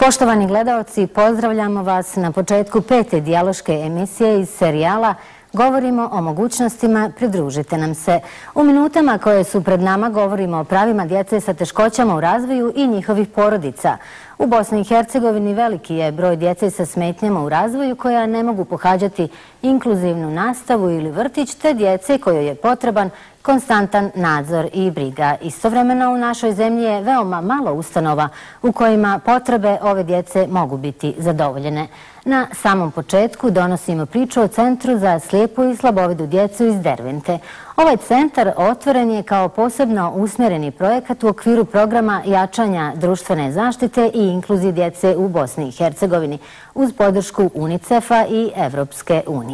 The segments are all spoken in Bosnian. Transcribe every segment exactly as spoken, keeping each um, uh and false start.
Poštovani gledaoci, pozdravljamo vas na početku pete dijaloške emisije iz serijala Govorimo o mogućnostima, pridružite nam se. U minutama koje su pred nama govorimo o pravima djece sa teškoćama u razvoju i njihovih porodica. U Bosni i Hercegovini veliki je broj djece sa smetnjama u razvoju koja ne mogu pohađati inkluzivnu nastavu ili vrtić, te djece kojoj je potreban konstantan nadzor i briga. Istovremeno u našoj zemlji je veoma malo ustanova u kojima potrebe ove djece mogu biti zadovoljene. Na samom početku donosimo priču o Centru za slijepu i slabovidu djecu iz Dervente. Ovaj centar otvoren je kao posebno usmjereni projekat u okviru programa jačanja društvene zaštite i inkluzije djece u Bosni i Hercegovini uz podršku UNICEF-a i Evropske unije.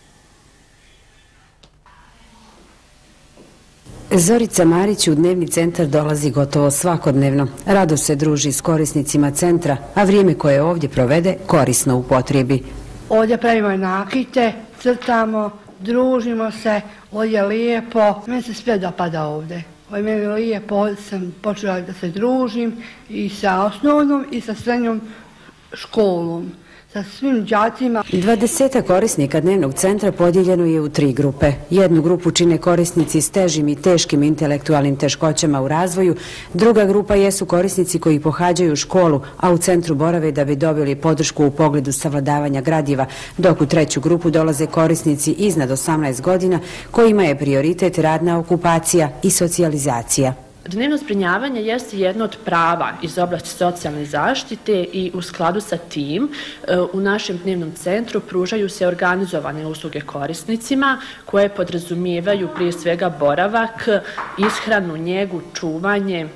Zorica Marić u dnevni centar dolazi gotovo svakodnevno. Rado se druži s korisnicima centra, a vrijeme koje ovdje provede korisno upotrijebi. Ovdje pravimo nakite, crtamo, družimo se, ovdje je lijepo. Meni se sve dopada ovdje. Ovdje meni je lijepo, ovdje sam počela da se družim i sa osnovnom i sa srednjom školom. Sa svim đacima. Dvadesetak korisnika dnevnog centra podijeljeno je u tri grupe. Jednu grupu čine korisnici s težim i teškim intelektualnim teškoćama u razvoju, druga grupa jesu korisnici koji pohađaju školu, a u centru borave da bi dobili podršku u pogledu savladavanja gradiva, dok u treću grupu dolaze korisnici iznad osamnaest godina kojima je prioritet radna okupacija i socijalizacija. Dnevno zbrinjavanje jeste jedno od prava iz oblasti socijalne zaštite i u skladu sa tim u našem dnevnom centru pružaju se organizovane usluge korisnicima koje podrazumijevaju prije svega boravak, ishranu, njegu, čuvanje,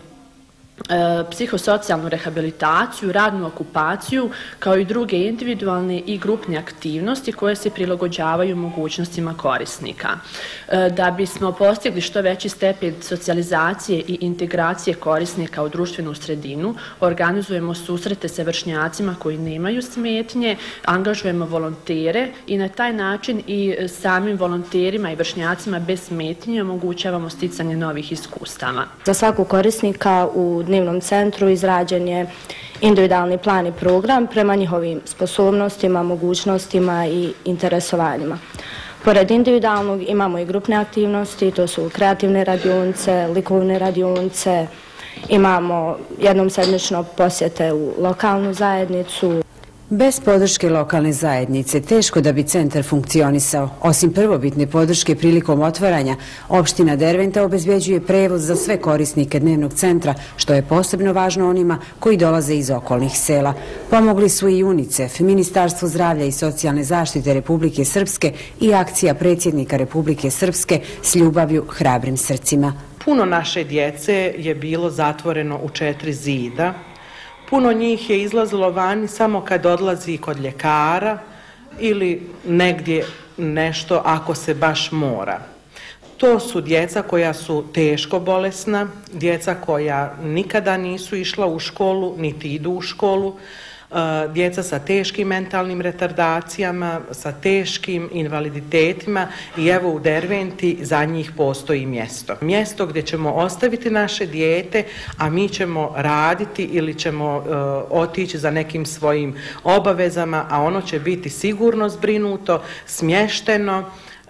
psihosocijalnu rehabilitaciju, radnu okupaciju, kao i druge individualne i grupne aktivnosti koje se prilagođavaju mogućnostima korisnika. Da bismo postigli što veći stepen socijalizacije i integracije korisnika u društvenu sredinu, organizujemo susrete sa vršnjacima koji nemaju smetnje, angažujemo volontere i na taj način i samim volonterima i vršnjacima bez smetnje omogućavamo sticanje novih iskustava. Za svakog korisnika u dnevnom centru izrađen je individualni plan i program prema njihovim sposobnostima, mogućnostima i interesovanjima. Pored individualnog imamo i grupne aktivnosti, to su kreativne radionice, likovne radionice, imamo jednom sedmično posjete u lokalnu zajednicu. Bez podrške lokalne zajednice teško da bi centar funkcionisao. Osim prvobitne podrške prilikom otvaranja, opština Derventa obezbeđuje prevoz za sve korisnike dnevnog centra, što je posebno važno onima koji dolaze iz okolnih sela. Pomogli su i UNICEF, Ministarstvo zdravlja i socijalne zaštite Republike Srpske i akcija predsjednika Republike Srpske s ljubavlju, hrabrim srcima. Puno naše djece je bilo zatvoreno u četiri zida. Puno njih je izlazilo vani samo kad odlazi kod ljekara ili negdje nešto ako se baš mora. To su djeca koja su teško bolesna, djeca koja nikada nisu išla u školu, niti idu u školu, djeca sa teškim mentalnim retardacijama, sa teškim invaliditetima i evo u Derventi za njih postoji mjesto. Mjesto gdje ćemo ostaviti naše dijete, a mi ćemo raditi ili ćemo uh, otići za nekim svojim obavezama, a ono će biti sigurno zbrinuto, smješteno,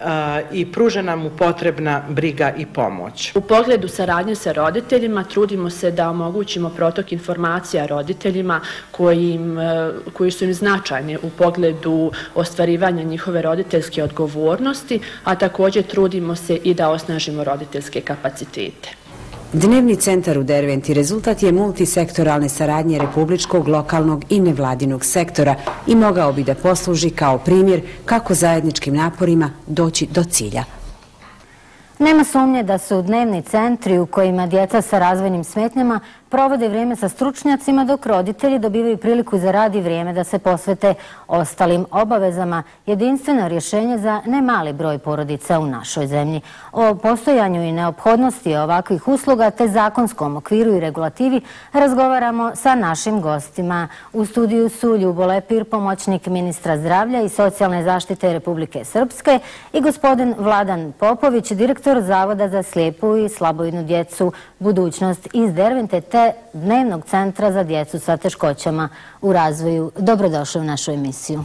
i pružena mu potrebna briga i pomoć. U pogledu saradnje sa roditeljima trudimo se da omogućimo protok informacija roditeljima koji, im, koji su im značajni u pogledu ostvarivanja njihove roditeljske odgovornosti, a također trudimo se i da osnažimo roditeljske kapacitete. Dnevni centar u Derventi rezultat je multisektoralne saradnje republičkog, lokalnog i nevladinog sektora i mogao bi da posluži kao primjer kako zajedničkim naporima doći do cilja. Nema sumnje da su dnevni centri u kojima djeca sa razvojnim smetnjama provode vrijeme sa stručnjacima, dok roditelji dobivaju priliku za rad i vrijeme da se posvete ostalim obavezama, jedinstveno rješenje za nemali broj porodica u našoj zemlji. O postojanju i neophodnosti ovakvih usluga te zakonskom okviru i regulativi razgovaramo sa našim gostima. U studiju su Ljubo Lepir, pomoćnik ministra zdravlja i socijalne zaštite Republike Srpske, i gospodin Vladan Popović, direktor Zavoda za slijepu i slabovidnu djecu Budućnost iz Dervente, te predsjednika Dnevnog centra za djecu sa teškoćama u razvoju. Dobrodošli u našu emisiju.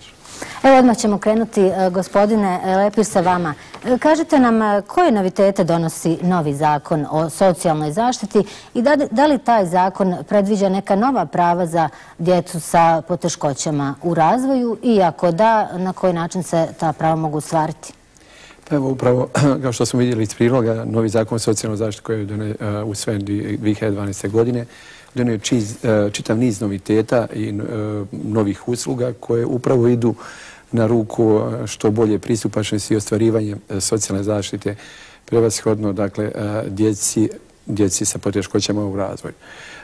Evo, odmah ćemo krenuti, gospodine Lepir, sa vama. Kažite nam koje novitete donosi novi zakon o socijalnoj zaštiti i da, da li taj zakon predviđa neka nova prava za djecu sa poteškoćama u razvoju i ako da, na koji način se ta prava mogu ostvariti? Pa evo, upravo, kao što smo vidjeli iz priloga, novi zakon o socijalnoj zaštiti koji je usvojen dvije hiljade dvanaeste. godine donio je čitav niz noviteta i novih usluga koje upravo idu na ruku što bolje pristupačnosti i ostvarivanje socijalne zaštite prevashodno, dakle, djeci, djeci sa poteškoćama u razvoju.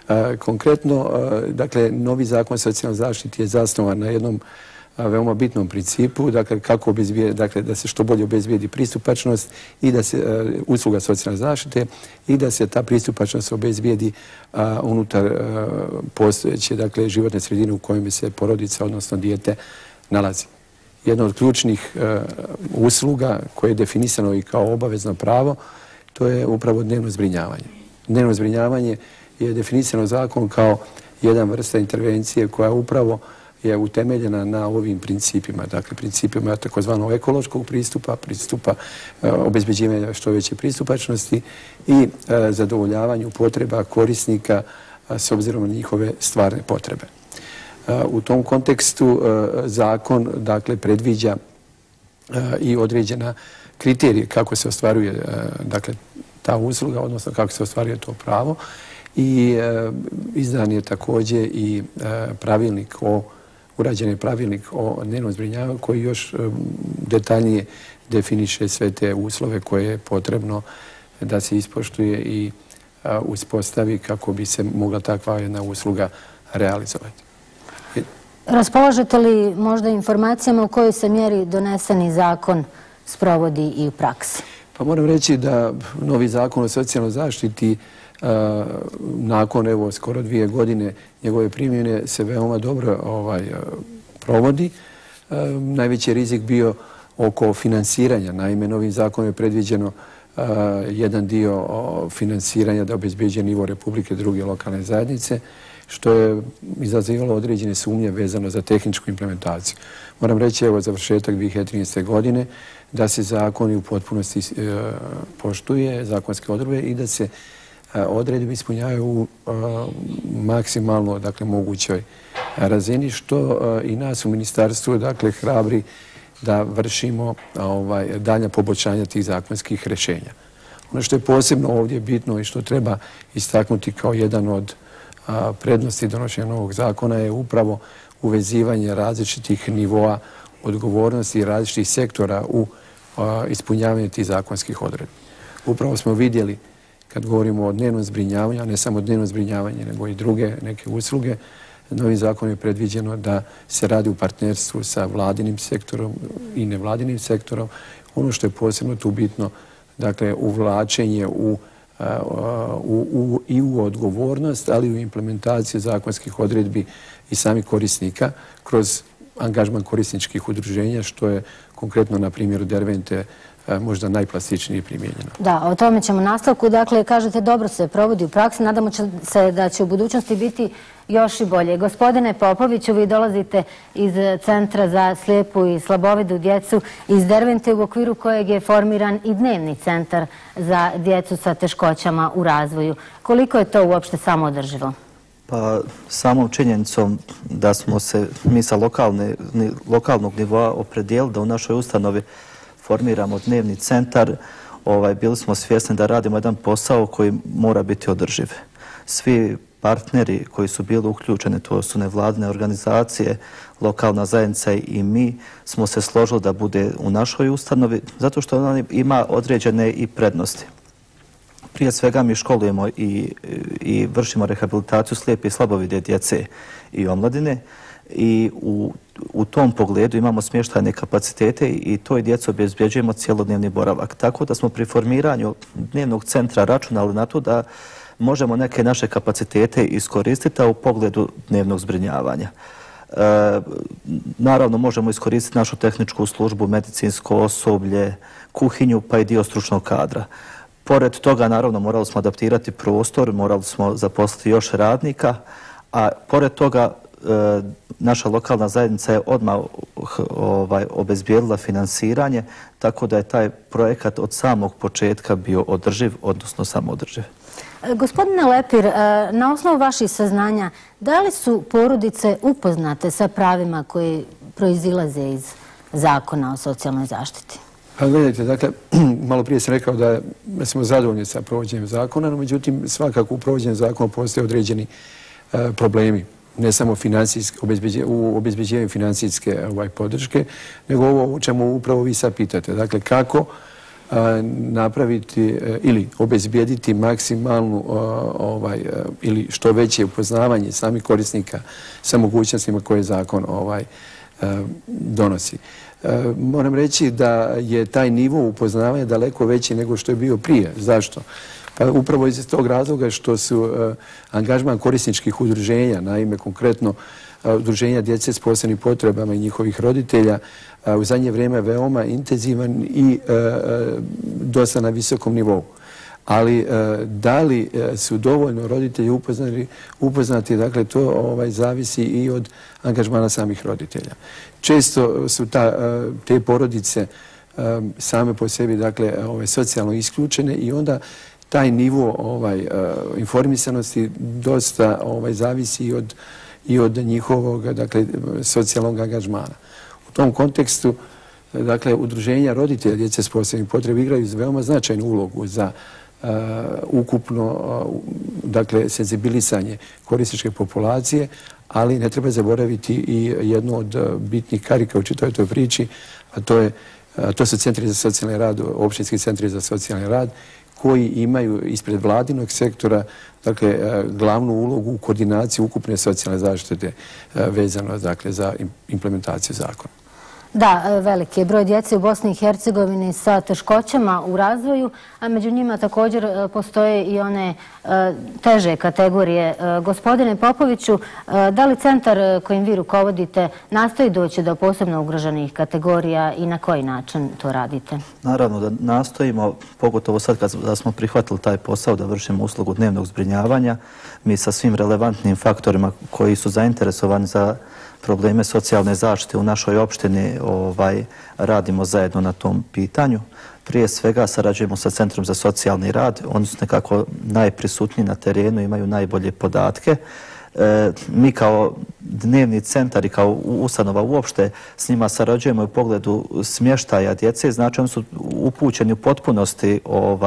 Konkretno, dakle, novi zakon o socijalnoj zaštiti je zasnovan na jednom veoma bitnom principu, dakle, kako obezbijedi, dakle, da se što bolje obezbijedi pristupačnost i da se uh, usluga socijalne zaštite i da se ta pristupačnost obezbijedi uh, unutar uh, postojeće, dakle, životne sredine u kojoj se porodica, odnosno dijete, nalazi. Jedna od ključnih uh, usluga koje je definisano i kao obavezno pravo, to je upravo dnevno zbrinjavanje. Dnevno zbrinjavanje je definisano zakon kao jedan vrsta intervencije koja upravo je utemeljena na ovim principima, dakle principima takozvanog ekološkog pristupa, pristupa e, obezbeđivanja što veće pristupačnosti i e, zadovoljavanju potreba korisnika a, s obzirom na njihove stvarne potrebe. E, u tom kontekstu e, zakon, dakle, predviđa e, i određena kriterije kako se ostvaruje e, dakle, ta usluga, odnosno kako se ostvaruje to pravo i e, izdan je također i e, pravilnik o urađen je pravilnik o dnevnom zbrinjavanju koji još detaljnije definiše sve te uslove koje je potrebno da se ispoštuje i uspostavi kako bi se mogla takva jedna usluga realizovati. Raspolažete li možda informacijama u kojoj se mjeri doneseni zakon sprovodi i u praksi? Pa moram reći da novi zakon o socijalnoj zaštiti nakon evo skoro dvije godine njegove primjene se veoma dobro ovaj, provodi. Najveći rizik bio oko finansiranja. Naime, novim zakonom je predviđeno jedan dio finansiranja da obezbeđuje nivo Republike, druge lokalne zajednice, što je izazivalo određene sumnje vezano za tehničku implementaciju. Moram reći, evo, završetak dvije hiljade trinaeste. godine, da se zakon u potpunosti poštuje, zakonske odredbe i da se odredbe ispunjavaju u maksimalno, dakle, mogućoj razini, što i nas u ministarstvu, dakle, hrabri da vršimo ovaj, dalja poboljšanja tih zakonskih rješenja. Ono što je posebno ovdje bitno i što treba istaknuti kao jedan od a, prednosti donošenja novog zakona je upravo uvezivanje različitih nivoa odgovornosti i različitih sektora u a, ispunjavanju tih zakonskih odredbi. Upravo smo vidjeli kad govorimo o dnevnom zbrinjavanju, a ne samo dnevno zbrinjavanje, nego i druge neke usluge, novim zakonom je predviđeno da se radi u partnerstvu sa vladinim sektorom i nevladinim sektorom. Ono što je posebno tu bitno, dakle, uvlačenje u, u, u, i u odgovornost, ali i u implementaciju zakonskih odredbi i samih korisnika kroz angažman korisničkih udruženja, što je konkretno na primjeru Dervente možda najplastičnije primijenjeno. Da, o tome ćemo nastavku. Dakle, kažete, dobro se provodi u praksi. Nadamo se da će u budućnosti biti još i bolje. Gospodine Popoviću, vi dolazite iz Centra za slijepu i slabovidu djecu iz Dervente, u okviru kojeg je formiran i dnevni centar za djecu sa teškoćama u razvoju. Koliko je to uopšte samoodrživo? Pa samom činjenicom da smo se mi sa lokalne, lokalnog nivoa opredijelili da u našoj ustanovi formiramo dnevni centar, ovaj, bili smo svjesni da radimo jedan posao koji mora biti održiv. Svi partneri koji su bili uključeni, to su nevladine organizacije, lokalna zajednica i mi, smo se složili da bude u našoj ustanovi, zato što ona ima određene i prednosti. Prije svega mi školujemo i, i vršimo rehabilitaciju slijepe i slabovide djece i omladine i u, u tom pogledu imamo smještajne kapacitete i toj djeci obezbjeđujemo cjelodnevni boravak. Tako da smo pri formiranju dnevnog centra računali na to da možemo neke naše kapacitete iskoristiti, a u pogledu dnevnog zbrinjavanja. E, naravno, možemo iskoristiti našu tehničku službu, medicinsko osoblje, kuhinju, pa i dio stručnog kadra. Pored toga, naravno, morali smo adaptirati prostor, morali smo zaposliti još radnika, a pored toga naša lokalna zajednica je odmah ovaj, obezbijedila finansiranje, tako da je taj projekat od samog početka bio održiv, odnosno samoodrživ. Gospodine Lepir, na osnovu vaših saznanja, da li su porodice upoznate sa pravima koji proizilaze iz Zakona o socijalnoj zaštiti? Pa gledajte, dakle, malo prije sam rekao da smo zadovoljni sa provođenjem zakona, no međutim, svakako u provođenju zakona postoje određeni problemi, ne samo u obezbeđivanju financijske podrške, nego ovo o čemu upravo vi sad pitate. Dakle, kako napraviti ili obezbijediti maksimalnu ili što veće upoznavanje samih korisnika sa mogućnostima koje zakon donosi. Moram reći da je taj nivo upoznavanja daleko veći nego što je bio prije. Zašto? Pa upravo iz tog razloga što su angažman korisničkih udruženja, naime konkretno udruženja djece s posebnim potrebama i njihovih roditelja, u zadnje vrijeme veoma intenzivan i dosta na visokom nivou. Ali da li su dovoljno roditelji upoznati, dakle to zavisi i od angažmana samih roditelja. Često su te porodice same po sebi, dakle, socijalno isključene i onda taj nivo informisanosti dosta zavisi i od njihovog, dakle, socijalnog angažmana. U tom kontekstu, dakle, udruženja roditelja djece s posebnim potrebama igraju veoma značajnu ulogu za ukupno, dakle, senzibilisanje korisničke populacije, ali ne treba zaboraviti i jednu od bitnih karika u čitavoj toj priči, a to je to su centri za socijalni rad, općinski centri za socijalni rad, koji imaju ispred vladinog sektora, dakle, glavnu ulogu u koordinaciji ukupne socijalne zaštite vezano, dakle, za implementaciju zakona. Da, veliki je broj djece u Bosni i Hercegovini sa teškoćama u razvoju, a među njima također postoje i one teže kategorije. Gospodine Popoviću, da li centar kojim vi rukovodite nastoji doći do posebno ugroženih kategorija i na koji način to radite? Naravno da nastojimo, pogotovo sad kad smo prihvatili taj posao da vršimo uslugu dnevnog zbrinjavanja, mi sa svim relevantnim faktorima koji su zainteresovani za probleme socijalne zaštite u našoj opštini radimo zajedno na tom pitanju. Prije svega sarađujemo sa Centrom za socijalni rad, oni su nekako najprisutniji na terenu, imaju najbolje podatke. Mi kao dnevni centar i kao ustanova uopšte s njima sarađujemo u pogledu smještaja djece, znači oni su upućeni u potpunosti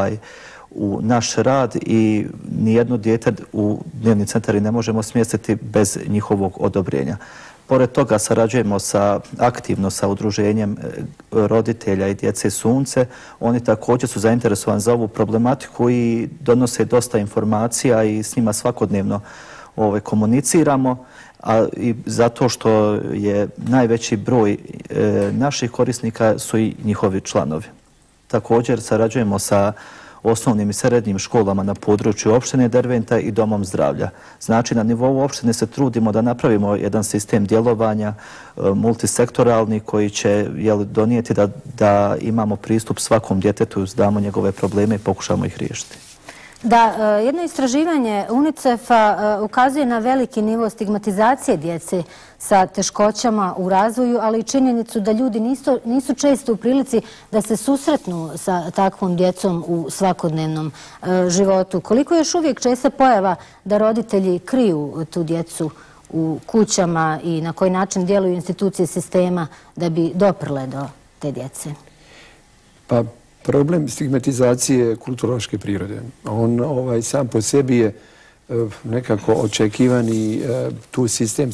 u naš rad i nijedno dijete u dnevni centar ne možemo smjestiti bez njihovog odobrenja. Pored toga sarađujemo aktivno sa udruženjem roditelja i djece Sunce. Oni također su zainteresovani za ovu problematiku i donose dosta informacija i s njima svakodnevno komuniciramo. I zato što je najveći broj naših korisnika su i njihovi članovi. Također sarađujemo sa osnovnim i srednjim školama na području opštine Derventa i domom zdravlja. Znači, na nivou opštine se trudimo da napravimo jedan sistem djelovanja multisektoralni koji će donijeti da imamo pristup svakom djetetu, damo njegove probleme i pokušamo ih riješiti. Da, jedno istraživanje UNICEF-a ukazuje na veliki nivo stigmatizacije djece sa teškoćama u razvoju, ali i činjenicu da ljudi nisu često u prilici da se susretnu sa takvom djecom u svakodnevnom životu. Koliko je još uvijek česta pojava da roditelji kriju tu djecu u kućama i na koji način djeluju institucije sistema da bi doprle do te djece? Pa, problem stigmatizacije je kulturološke prirode. On sam po sebi je nekako očekivan i tu sistem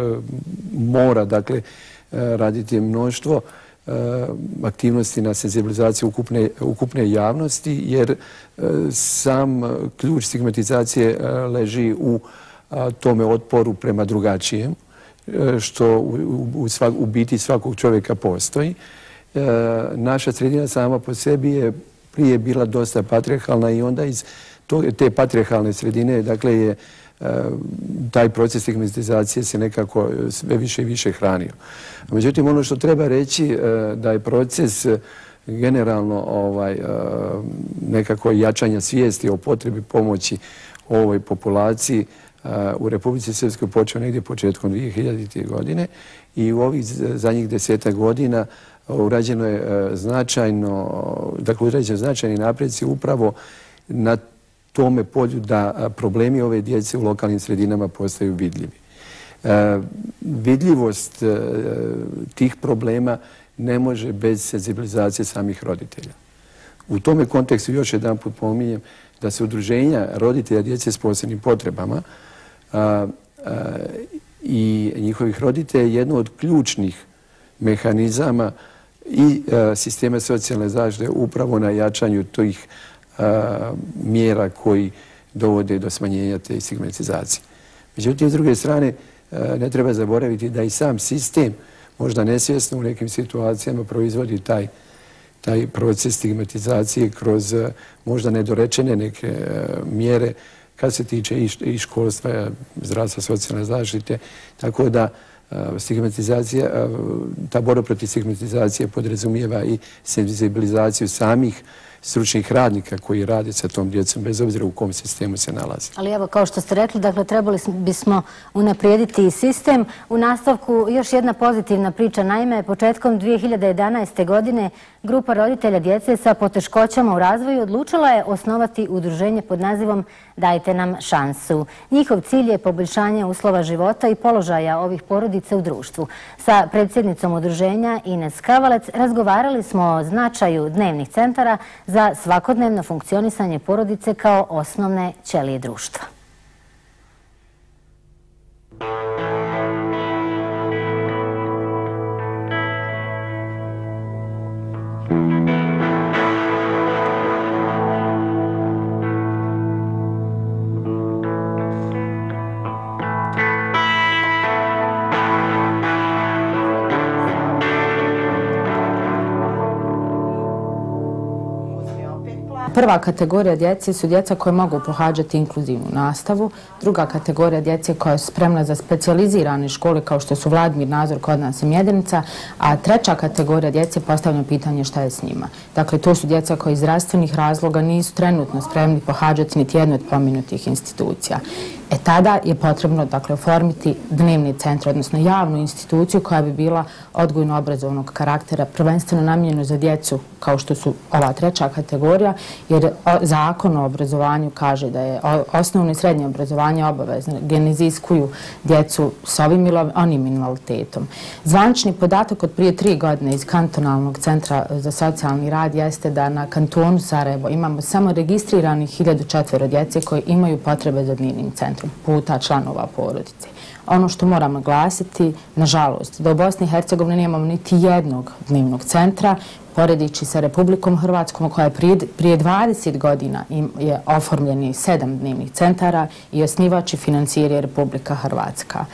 mora, dakle, raditi mnoštvo aktivnosti na senzibilizaciju ukupne javnosti, jer sam ključ stigmatizacije leži u tome otporu prema drugačijem, što u biti svakog čovjeka postoji. Naša sredina sama po sebi je prije bila dosta patrijarhalna i onda iz te patrijarhalne sredine, dakle, je taj proces stigmatizacije se nekako sve više i više hranio. Međutim, ono što treba reći da je proces generalno nekako jačanja svijesti o potrebi pomoći ovoj populaciji u Republici Srpskoj počeo negdje početkom dvije hiljadite. godine i u ovih zadnjih desetak godina urađeno je značajno, dakle urađeno značajni napreci upravo na tome polju da problemi ove djece u lokalnim sredinama postaju vidljivi. Vidljivost tih problema ne može bez senzibilizacije samih roditelja. U tome kontekstu još jedan put pominjem da se udruženja roditelja djece s posebnim potrebama i njihovih roditelja je jedno od ključnih mehanizama i sistema socijalne zaštite upravo na jačanju tih mjera koji dovode do smanjenja te stigmatizacije. Međutim, s druge strane, ne treba zaboraviti da i sam sistem možda nesvjesno u nekim situacijama proizvodi taj taj proces stigmatizacije kroz možda nedorečene neke mjere kad se tiče i školstva, zdravstva, socijalne zaštite. Tako da stigmatizacija, ta borba protiv stigmatizacije podrazumijeva i senzibilizaciju samih stručnih radnika koji rade sa tom djecom, bez obzira u kom sistemu se nalazi. Ali evo, kao što ste rekli, dakle, trebali bismo unaprijediti sistem. U nastavku još jedna pozitivna priča. Naime, početkom dvije hiljade jedanaeste. godine grupa roditelja djece sa poteškoćama u razvoju odlučila je osnovati udruženje pod nazivom Dajte nam šansu. Njihov cilj je poboljšanje uslova života i položaja ovih porodica u društvu. Sa predsjednicom udruženja Ines Kavalec razgovarali smo o značaju dnevnih centara za svakodnevno funkcionisanje porodice kao osnovne ćelije društva. Prva kategorija djece su djeca koje mogu pohađati inkluzivnu nastavu, druga kategorija djece koja su spremna za specijalizirane škole kao što su Vladimir Nazor, kod nas i Mjedenica, a treća kategorija djece postavlja pitanje šta je s njima. Dakle, to su djeca koji iz zdravstvenih razloga nisu trenutno spremni pohađati niti jednu od pomenutih institucija. E tada je potrebno, dakle, oformiti dnevni centar, odnosno javnu instituciju koja bi bila odgojno-obrazovnog karaktera, prvenstveno namijenjeno za djecu kao što su ova treća kategorija, jer zakon o obrazovanju kaže da je osnovno i srednje obrazovanje obavezno, gdje ne iziskuju djecu s ovim ili onim invaliditetom. Zvanični podatak od prije tri godine iz kantonalnog centra za socijalni rad jeste da na kantonu Sarajevo imamo samo registriranih hiljadu četvero djece koji imaju potrebe za dnevnim centrom puta članova porodice. Ono što moramo glasiti, nažalost, da u Bosni i Hercegovini nemamo niti jednog dnevnog centra, poredići sa Republikom Hrvatskom koja je prije dvadeset godina je oformljeni sedam dnevnih centara i osnivač i financijer je Republika Hrvatska.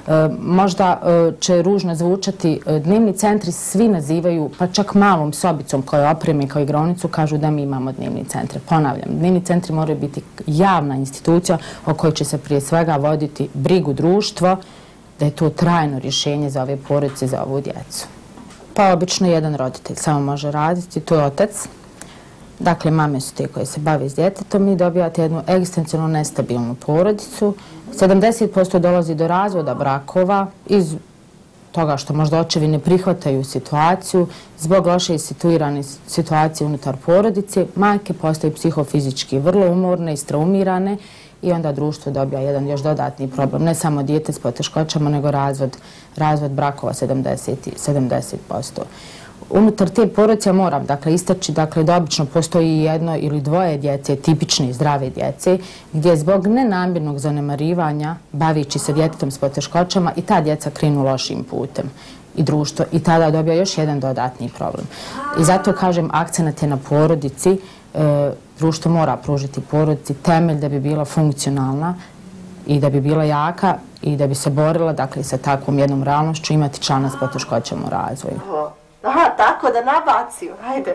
Možda će ružno zvučati, dnevni centri svi nazivaju, pa čak malom sobicom koja opremi kao igronicu, kažu da mi imamo dnevni centre. Ponavljam, dnevni centri moraju biti javna institucija o kojoj će se prije svega voditi brigu društvo, da je to trajno rješenje za ove porodice, za ovu djecu. Pa obično jedan roditelj samo može raditi, to je otac. Dakle, mame su te koje se bave s djetetom i dobijate jednu egzistencijalno nestabilnu porodicu. sedamdeset posto dolazi do razvoda brakova iz toga što možda očevi ne prihvataju situaciju, zbog loše situirane situacije unutar porodice, majke postaju psihofizički vrlo umorne i straumirane i onda društvo dobija jedan još dodatni problem. Ne samo dijete s poteškoćama, nego razvod, razvod brakova sedamdeset posto. Unutar te porodice moram dakle, istaći dakle, da obično postoji jedno ili dvoje djece, tipične zdrave djece, gdje zbog nenamjernog zanemarivanja, bavići se djetetom s poteškoćama, i ta djeca krenu lošim putem i društvo i tada dobija još jedan dodatni problem. I zato kažem, akcenat je na porodici, e, društvo mora pružiti porodici temelj da bi bila funkcionalna i da bi bila jaka i da bi se borila dakle, sa takvom jednom realnošću imati člana s poteškoćama u razvoju. Aha, tako da nabaciju, hajde.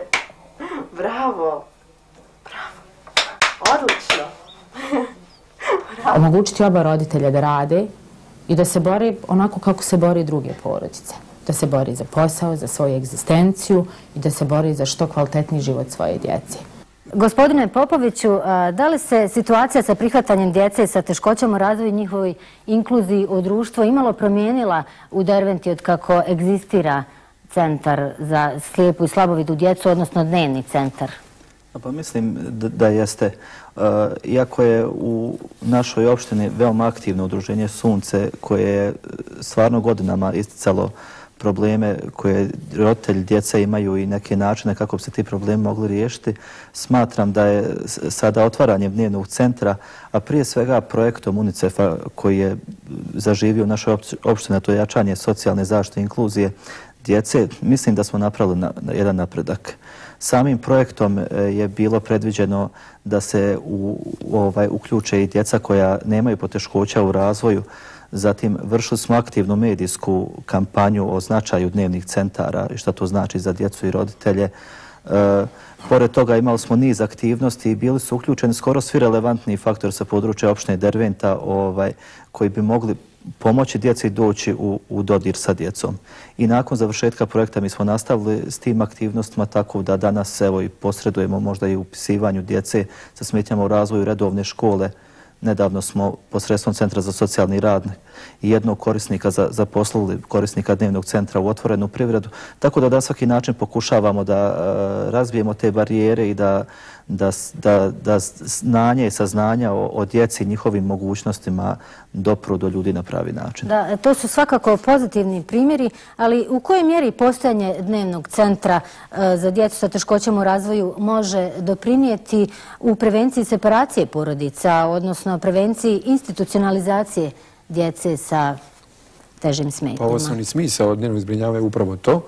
Bravo, bravo, odlično. Omogućiti oba roditelja da rade i da se bore onako kako se bore druge porodice. da se bori za posao, za svoju egzistenciju i da se bori za što kvalitetniji život svoje djece. Gospodine Popoviću, da li se situacija sa prihvatanjem djece sa teškoćama u razvoju i njihovoj inkluziji u društvo imalo promijenila u Derventi od kako egzistira centar za slijepu i slabovidu djecu, odnosno dnevni centar? Pa mislim da, da jeste. Uh, iako je u našoj opštini veoma aktivno udruženje Sunce koje je stvarno godinama isticalo probleme koje roditelji djece imaju i neke načine kako bi se ti problemi mogli riješiti, smatram da je sada otvaranjem dnevnog centra, a prije svega projektom UNICEF-a koji je zaživio u našoj opštini, to je jačanje socijalne zaštite i inkluzije djece, mislim da smo napravili na, na jedan napredak. Samim projektom je bilo predviđeno da se u, u ovaj, uključe i djeca koja nemaju poteškoća u razvoju. Zatim vršili smo aktivnu medijsku kampanju o značaju dnevnih centara i šta to znači za djecu i roditelje. E, pored toga imali smo niz aktivnosti i bili su uključeni skoro svi relevantni faktori sa područja opštine Derventa ovaj, koji bi mogli pomoći djeci doći u, u dodir sa djecom. I nakon završetka projekta mi smo nastavili s tim aktivnostima tako da danas evo i posredujemo možda i u upisivanju djece sa smetnjama u razvoju redovne škole. Nedavno smo posredstvom Centra za socijalni rad i jednog korisnika zaposlili korisnika dnevnog centra u otvorenu privredu. Tako da na svaki način pokušavamo da uh, razbijemo te barijere i da, da, da, da znanje i saznanja o, o djeci i njihovim mogućnostima dopru do ljudi na pravi način. Da, to su svakako pozitivni primjeri, ali u kojoj mjeri postojanje dnevnog centra uh, za djecu sa teškoćama u razvoju može doprinijeti u prevenciji separacije porodica, odnosno prevenciji institucionalizacije djece sa težim smetnjama? Pa osnovni smisao dnevnog zbrinjavanja je upravo to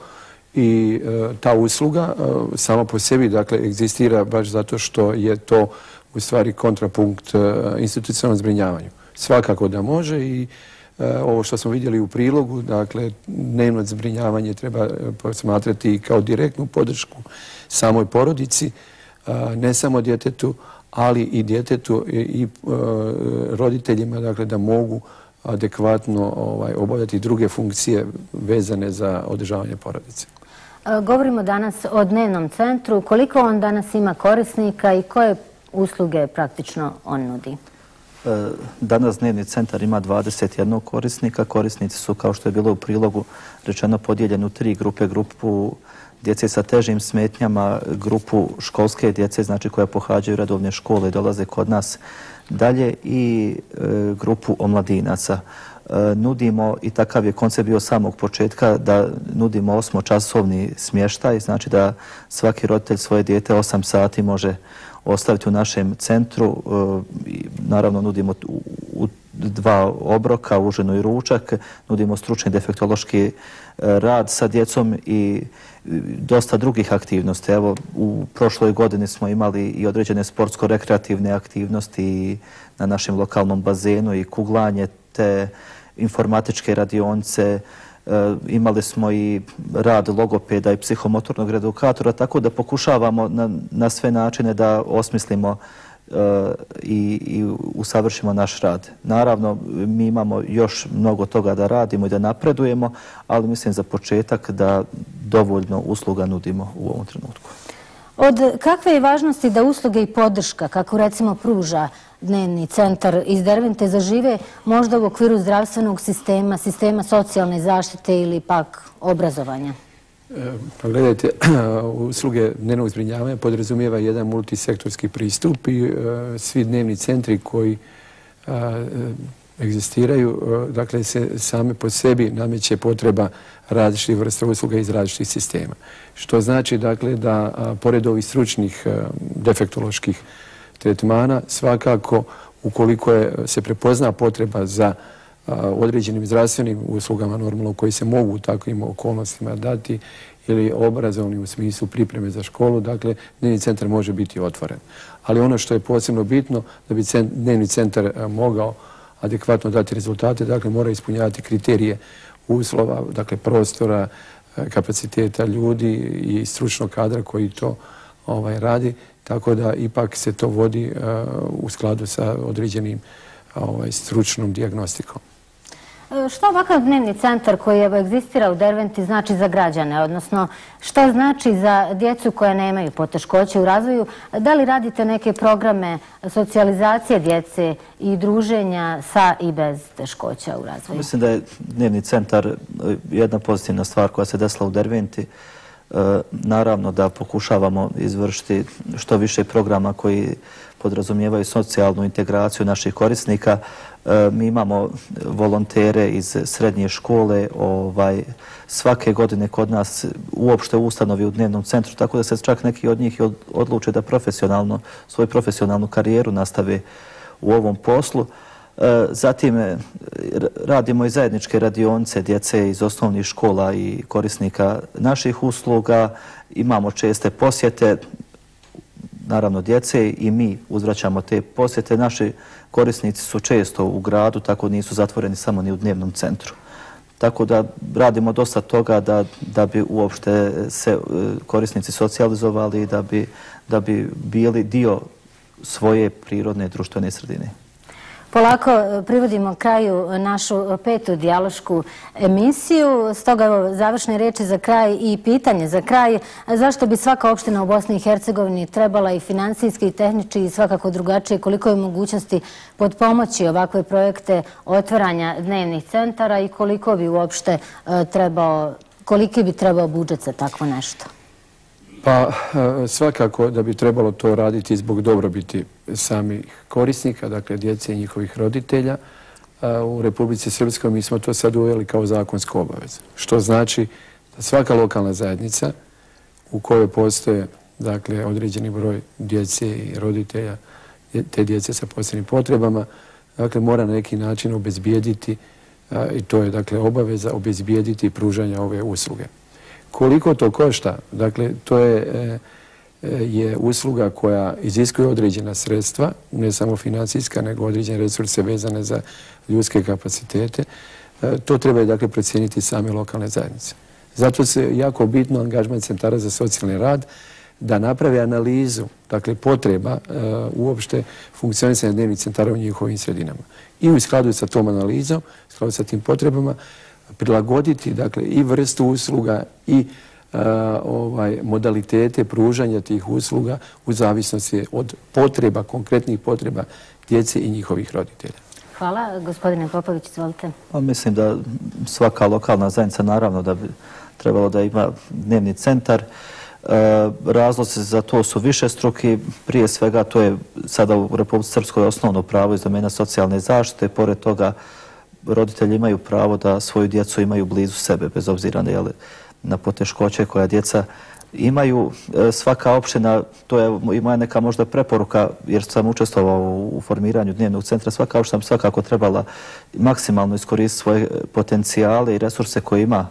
i e, ta usluga e, sama po sebi dakle egzistira baš zato što je to u stvari kontrapunkt e, institucionalnom zbrinjavanju. Svakako da može i e, ovo što smo vidjeli u prilogu, dakle dnevno zbrinjavanje treba posmatrati kao direktnu podršku samoj porodici, e, ne samo djetetu, ali i djetetu i, i e, roditeljima, dakle da mogu adekvatno ovaj, obavljati druge funkcije vezane za održavanje porodice. E, govorimo danas o dnevnom centru. Koliko on danas ima korisnika i koje usluge praktično on nudi? E, danas dnevni centar ima dvadeset jedan korisnika. Korisnici su, kao što je bilo u prilogu rečeno, podijeljeni u tri grupe. Grupu djece sa težim smetnjama, grupu školske djece, znači koja pohađaju redovne škole i dolaze kod nas dalje, i e, grupu omladinaca. E, nudimo, i takav je koncept bio samog početka, da nudimo osmočasovni smještaj, znači da svaki roditelj svoje dijete osam sati može ostaviti u našem centru. E, naravno nudimo u, u dva obroka, užinu i ručak, nudimo stručni defektološki rad sa djecom i dosta drugih aktivnosti. Evo, u prošloj godini smo imali i određene sportsko-rekreativne aktivnosti i na našem lokalnom bazenu i kuglanje, te informatičke radionice. E, imali smo i rad logopeda i psihomotornog reedukatora, tako da pokušavamo na, na sve načine da osmislimo I, i usavršimo naš rad. Naravno, mi imamo još mnogo toga da radimo i da napredujemo, ali mislim za početak da dovoljno usluga nudimo u ovom trenutku. Od kakve je važnosti da usluge i podrška, kako recimo pruža dnevni centar iz Dervente, zažive možda u okviru zdravstvenog sistema, sistema socijalne zaštite ili pak obrazovanja? Pa gledajte, usluge dnevnog zbrinjavanja podrazumijeva jedan multisektorski pristup i uh, svi dnevni centri koji uh, egzistiraju, uh, dakle se same po sebi nameće potreba različitih vrsta usluga iz različitih sistema. Što znači dakle da uh, pored ovih stručnih uh, defektoloških tretmana svakako ukoliko je, se prepozna potreba za određenim zdravstvenim uslugama normalno koji se mogu u takvim okolnostima dati ili obrazovni u smislu pripreme za školu, dakle dnevni centar može biti otvoren. Ali ono što je posebno bitno da bi dnevni centar mogao adekvatno dati rezultate, dakle mora ispunjavati kriterije uslova, dakle prostora, kapaciteta ljudi i stručnog kadra koji to ovaj, radi, tako da ipak se to vodi uh, u skladu sa određenim ovaj, stručnom dijagnostikom. Što ovakav dnevni centar koji evo egzistira u Derventi znači za građane, odnosno što znači za djecu koja nemaju poteškoće u razvoju? Da li radite neke programe socijalizacije djece i druženja sa i bez teškoća u razvoju? Mislim da je dnevni centar jedna pozitivna stvar koja se desila u Derventi. Naravno da pokušavamo izvršiti što više programa koji podrazumijevaju socijalnu integraciju naših korisnika. Mi imamo volontere iz srednje škole svake godine kod nas uopšte u ustanovi u dnevnom centru, tako da se čak neki od njih odluče da profesionalno, svoju profesionalnu karijeru nastave u ovom poslu. Zatim radimo i zajedničke radionice djece iz osnovnih škola i korisnika naših usluga. Imamo česte posjete, naravno djece, i mi uzvraćamo te posjete. Naši korisnici su često u gradu, tako nisu zatvoreni samo ni u dnevnom centru. Tako da radimo dosta toga da, da bi uopšte se korisnici socijalizovali i da bi, da bi bili dio svoje prirodne društvene sredine. Polako privodimo kraju našu petu dijalošku emisiju. Stoga evo završne riječi za kraj i pitanje za kraj. Zašto bi svaka opština u Bosni i Hercegovini trebala i finansijski i tehnički i svakako drugačije, koliko je mogućnosti podpomoći ovakve projekte otvaranja dnevnih centara i koliko bi uopšte trebao, koliki bi trebao budžet za takvo nešto? Pa svakako da bi trebalo to raditi zbog dobrobiti samih korisnika, dakle djece i njihovih roditelja. U Republici Srpskoj mi smo to sad uveli kao zakonsku obavezu. Što znači da svaka lokalna zajednica u kojoj postoje dakle određeni broj djece i roditelja, te djece sa posebnim potrebama, dakle mora na neki način obezbijediti, i to je dakle obaveza, obezbijediti pružanja ove usluge. Koliko to košta? Dakle, to je, je usluga koja iziskuje određena sredstva, ne samo financijska, nego određene resurse vezane za ljudske kapacitete. To treba dakle procijeniti same lokalne zajednice. Zato se jako bitno angažman centara za socijalni rad da naprave analizu, dakle potreba uopšte funkcionisanja dnevnih centara u njihovim sredinama. I u skladu sa tom analizom, u skladu sa tim potrebama, prilagoditi dakle i vrstu usluga i ovaj modalitete pružanja tih usluga u zavisnosti od potreba, konkretnih potreba djece i njihovih roditelja. Hvala. Gospodine Popović, izvolite. Mislim da svaka lokalna zajednica naravno da bi trebalo da ima dnevni centar. Razlozi za to su višestruki. Prije svega to je sada u Republici Srpskoj osnovno pravo iz domena socijalne zaštite. Pored toga roditelji imaju pravo da svoju djecu imaju blizu sebe, bez obzira na poteškoće koja djeca imaju. Svaka opština, to je i moja neka možda preporuka, jer sam učestvovao u formiranju dnevnog centra, svaka opština bi svakako trebala maksimalno iskoristiti svoje potencijale i resurse koje ima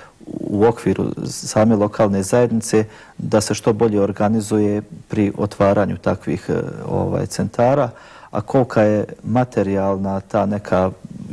u okviru same lokalne zajednice, da se što bolje organizuje pri otvaranju takvih centara. A kolika je materijalna ta neka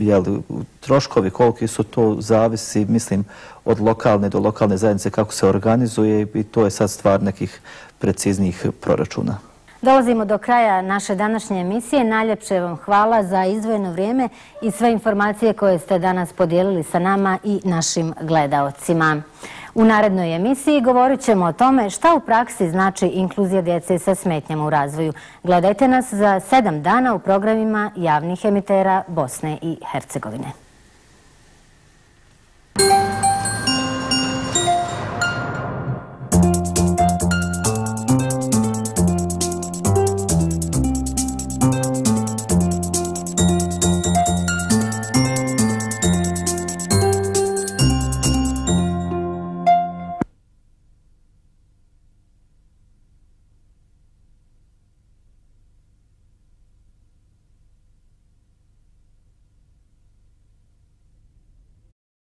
troškovi, koliki su to, zavisi, mislim, od lokalne do lokalne zajednice kako se organizuje i to je sad stvar nekih preciznijih proračuna. Dolazimo do kraja naše današnje emisije. Najljepše vam hvala za izdvojeno vrijeme i sve informacije koje ste danas podijelili sa nama i našim gledaocima. U narednoj emisiji govorit ćemo o tome šta u praksi znači inkluzija djece sa smetnjama u razvoju. Gledajte nas za sedam dana u programima javnih emitera Bosne i Hercegovine.